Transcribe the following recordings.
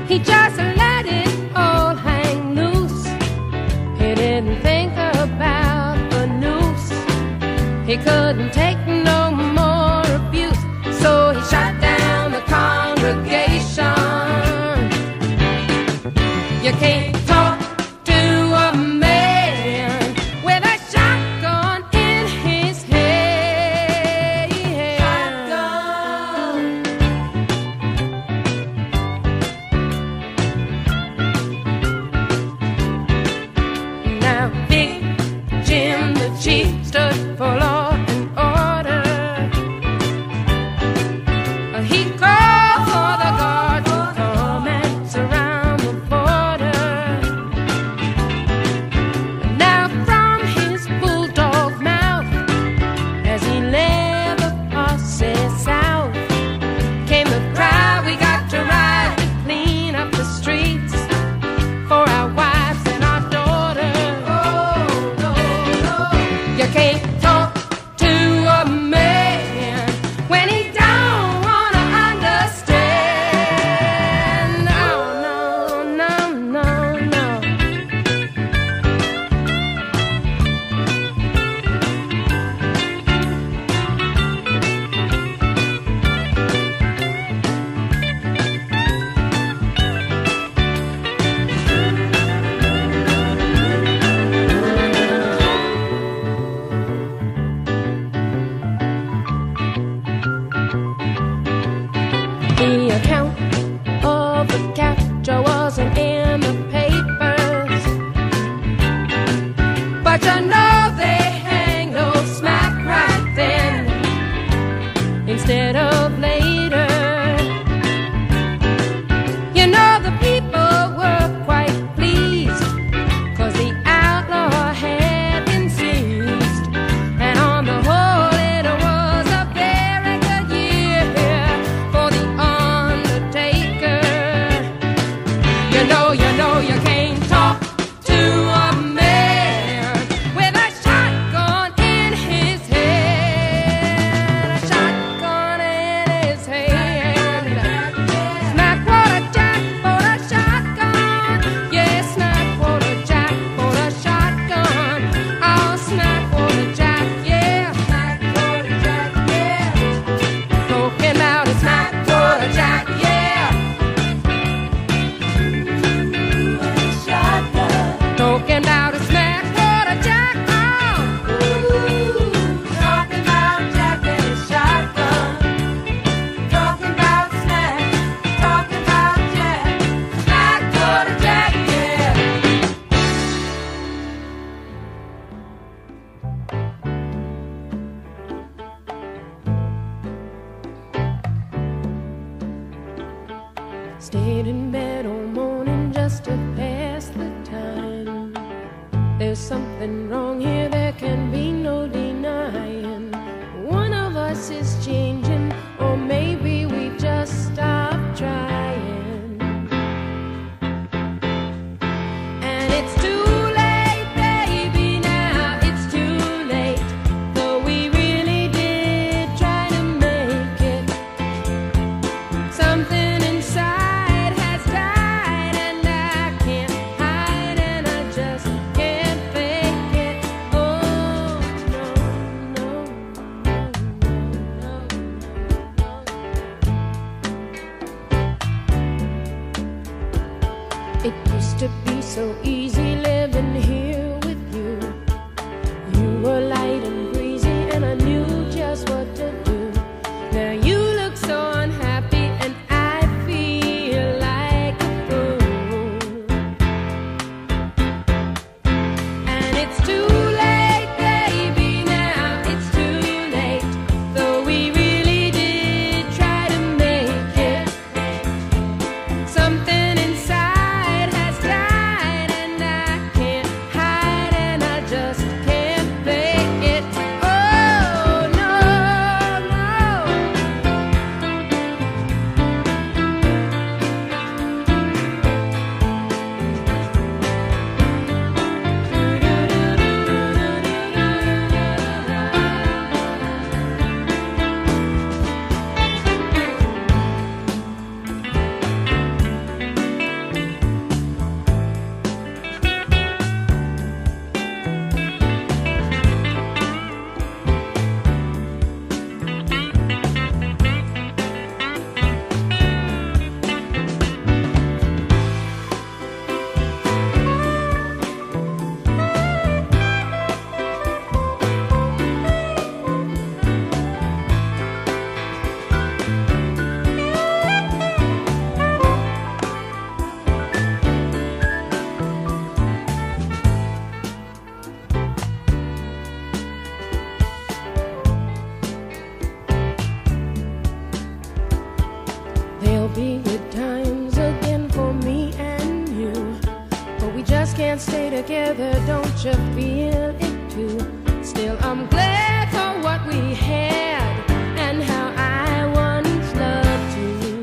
He just let it all hang loose. He didn't think about the noose. He couldn't take no more abuse, so he shot down the congregation. You can't talk to a man with a shotgun in his head. Shotgun. Now Big Jim the Chief stood for law and order. He called for the guard to come and surround the border. Now from his bulldog mouth, as he led the posse south, came the cry, we got to ride to clean up the streets for our wives and our daughters. You can't talk to a man when he don't wanna understand. No, no, no, no, no. The account of the capture wasn't in the papers, but you know they hang those smack right then instead of later. You know the people were quite pleased, 'cause the outlaw had been seized, and on the whole it was a very good year for the undertaker. You know you can't talk to a man with a shotgun in his head. A shotgun in his head. Smack water jack for the shotgun. Yeah, smack water jack for the shotgun. Oh, smack water jack, yeah. Smack water jack, yeah. Talking about a smack water jack, yeah. Talking about a smack water jack, oh. Talking about Jack and his shotgun. Talking about smack, talking about Jack. Smack water jack, yeah. Stayed in bed all morning just to pass the time. There's something wrong here, there can be no denying. One of us is changing, or maybe we just stopped trying. And it's too late, baby, now it's too late. Though we really did try to make it. Something inside has died, and I can't hide, and I just can't fake it. Oh, no, no, no, no, no, no. It used to be so easy living here with you. You were light and breezy, and I knew just what to do. Now you look so unhappy, and I feel like a fool. And it's too late, baby, now it's too late. Though we really did try to make it. Something inside has died, and I can't hide. together, don't you feel it too? Still, I'm glad for what we had and how I once loved you.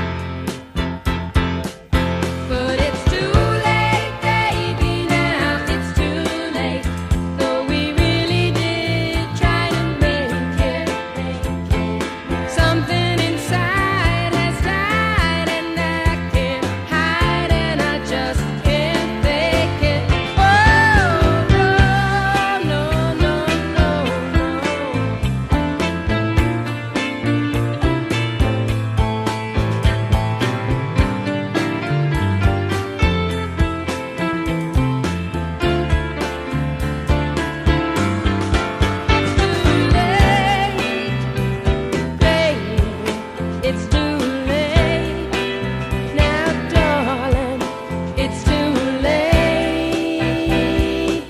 But it's too late, baby, now it's too late. Though we really did try to make it. Something inside has died and I can't hide and I just can't fake it. Oh, no, no, no, no, it's too late, now darling, it's too late.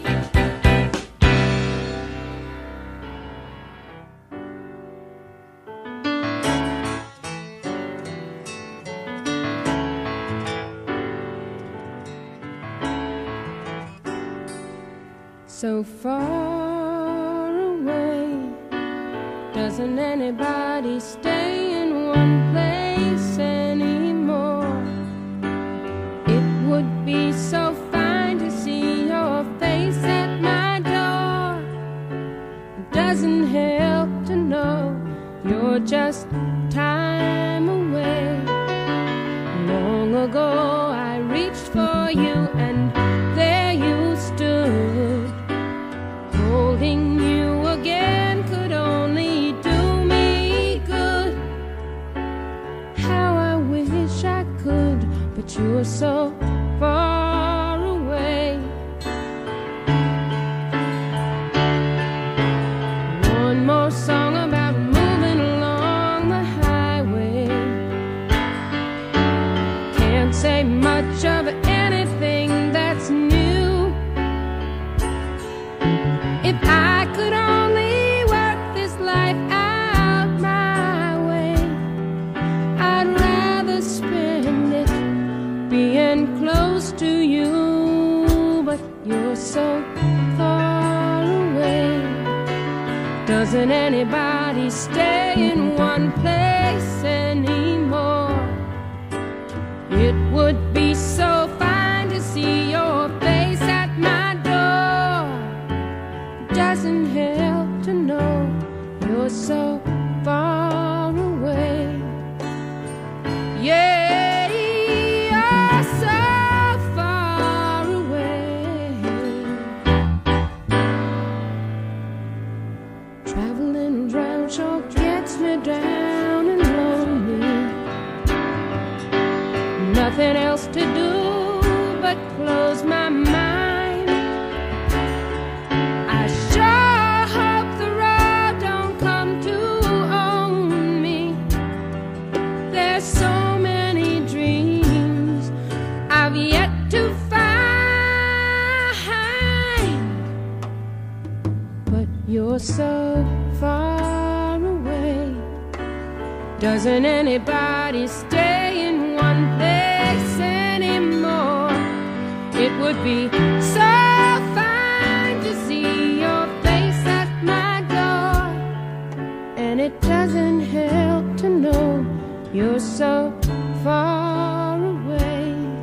So far away, doesn't anybody stay in one place anymore? It would be so fine to see your face at my door. It doesn't help to know you're just time away. Long ago I reached for you and there you stood. Holding you again could only do me good. How I wish I could, but you're so far away. One more song about moving along the highway. Can't say much of anything that's new. If I could only work this life out my way, I'd rather spend it being close to you. But you're so far away. Doesn't anybody stay in one place anymore? It would be so fine to see your face at my door. Doesn't help to know you're so far away. Yeah, you're so far away. Traveling around sure gets me down and lonely. Nothing else to do but close my mind. I sure hope the road don't come to own me. There's so many dreams I've yet to find. But you're so far away. Doesn't anybody stay in one place anymore? It would be so fine to see your face at my door. And it doesn't help to know you're so far away.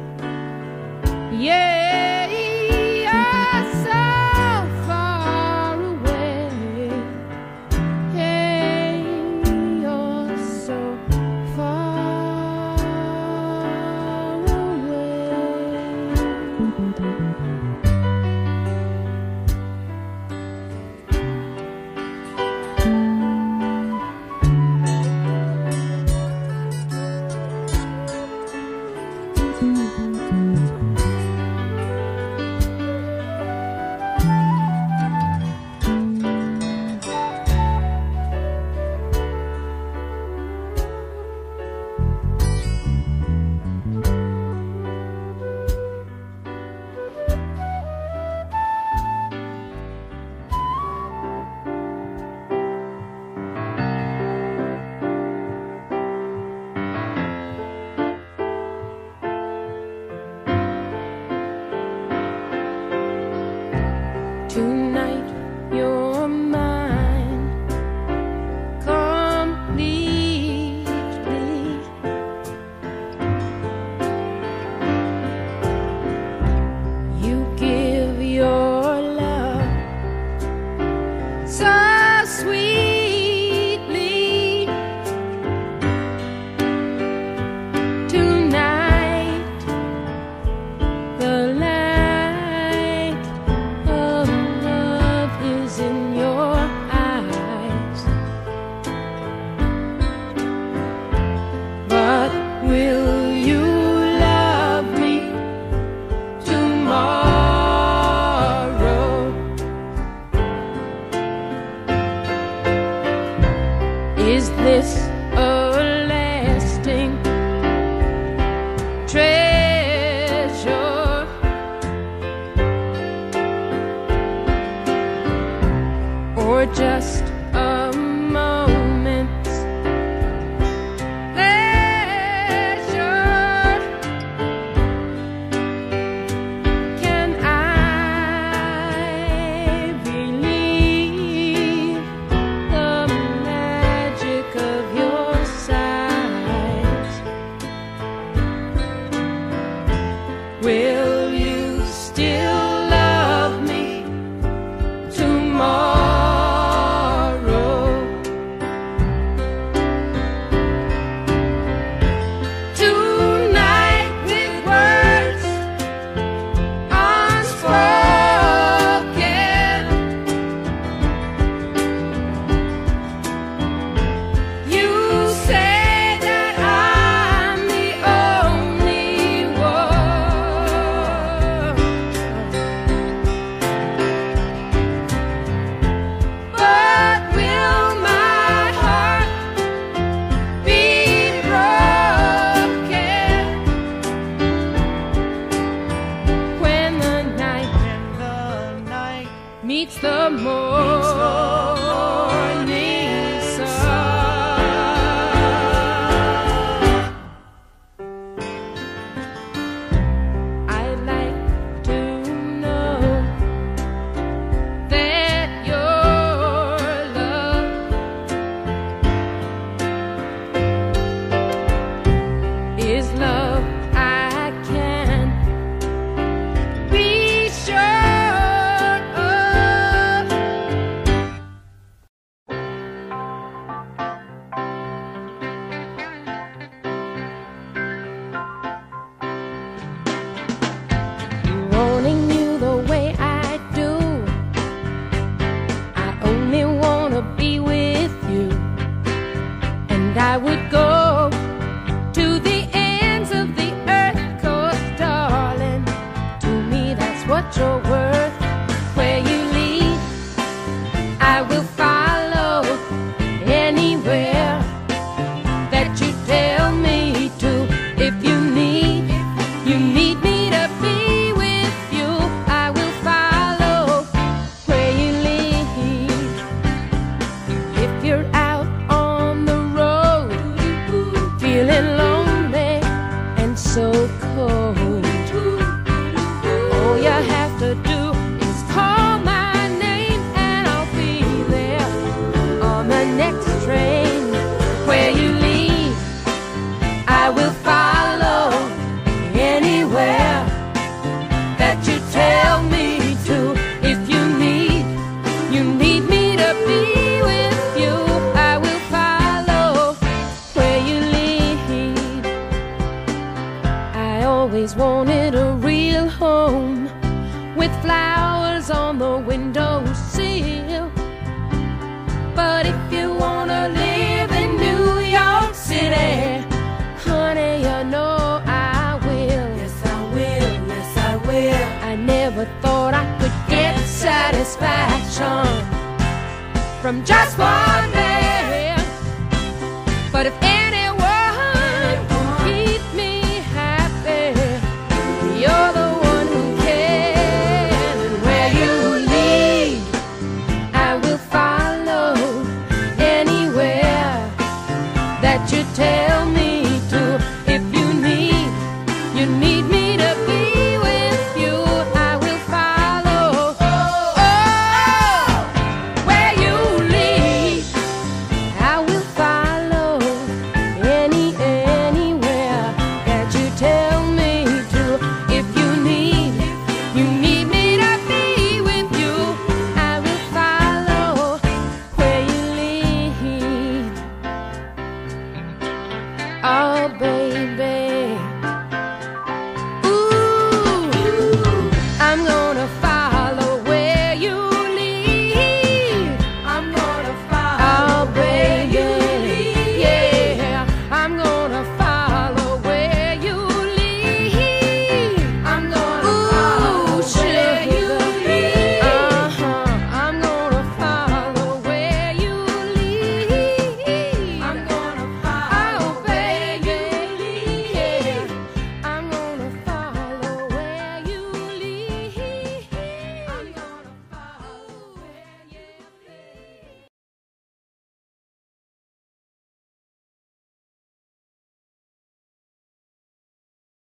Yeah, you're so far away. Hey, you're so far away. just a moment's pleasure. Can I believe the magic of your sight? Will you still love me tomorrow? Tonight with words unspoken, you say that I'm the only one, but will my heart be broken when the night meets the morning sun? I'd like to know that your love is love I can be sure of. Wanting you the way I do, I only wanna be with you, and I would go to the ends of the earth, 'cause darling, to me that's what you're worth. Where you lead, I will follow, anywhere that you tell me to. If you need me to be with you, I will follow where you lead. If you're out on the road, feeling lonely and so cold, all you have to do is call my name and I'll be there on the next train. Where you lead, I will follow, anywhere that you tell me to. If you need me to be with you, I will follow where you lead. I always wanted a real home with flowers on the windowsill, but if you wanna live in New York City, honey, you know I will. Yes, I will. Yes, I will. I never thought I could get satisfaction from just one man, but if